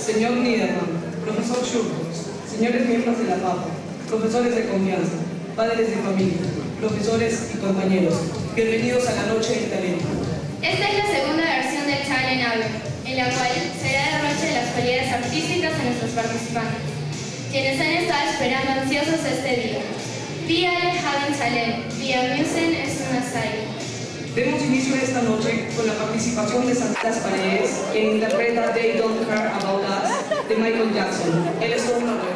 señor Niederman, profesor Schultz, señores miembros de la PAPA, profesores de confianza, padres de familia, profesores y compañeros, bienvenidos a la Noche del Talento. Esta es la segunda versión del Talent Hour, en la cual será derroche de las cualidades artísticas de nuestros participantes, quienes han estado esperando ansiosos este día. Wir alle haben Talent, wir müssen es una saga. Demos inicio a esta noche con la participación de Santas Paredes, quien interpreta They Don't Care About Us de Michael Jackson. Él es todo un